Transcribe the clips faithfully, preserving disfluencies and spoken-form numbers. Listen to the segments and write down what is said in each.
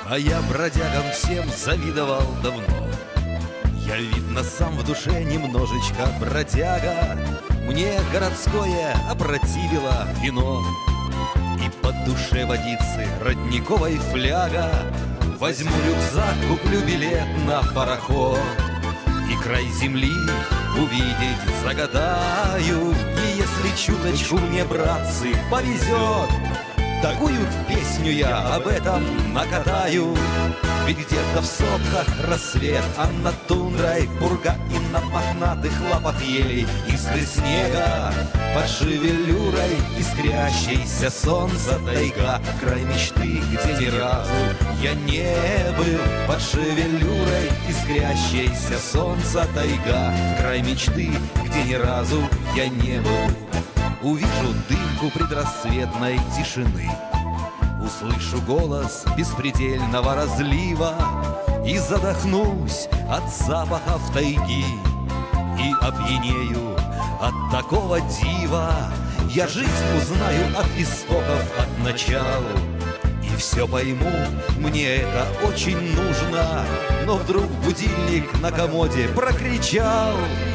А я бродягам всем завидовал давно. Я, видно, сам в душе немножечко бродяга. Мне городское опротивило вино. И по душе водицы родниковой фляга. Возьму рюкзак, куплю билет на пароход и край земли увидеть загадаю. И если чуточку мне, братцы, повезет, такую песню я об этом накатаю. Ведь где-то в сопках рассвет, а над тундрой пурга, и на мохнатых лапах елей искры снега. Под шевелюрой искрящейся солнца тайга. Край мечты, где ни разу я не был. Под шевелюрой искрящейся солнца тайга. Край мечты, где ни разу я не был. Увижу дымку предрассветной тишины, услышу голос беспредельного разлива и задохнусь от запахов тайги и опьянею от такого дива. Я жизнь узнаю от истоков, от начала, и все пойму, мне это очень нужно. Но вдруг будильник на комоде прокричал.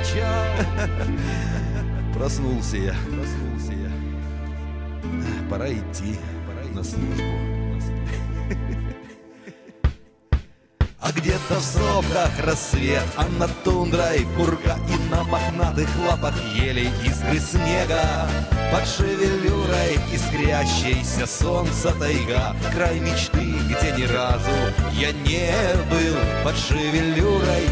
Проснулся я, проснулся я. Пора идти, пора на службу. А где-то в сопках рассвет, а над тундрой пурга, и на мохнатых лапах елей искры снега. Под шевелюрой искрящейся солнца тайга. Край мечты, где ни разу я не был. Под шевелюрой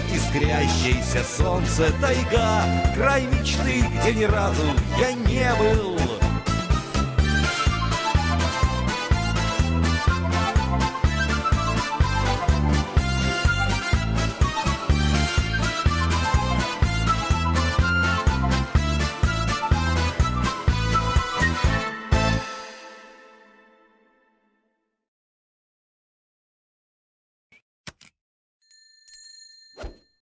искрящейся солнце тайга. Край мечты, где ни разу я не был.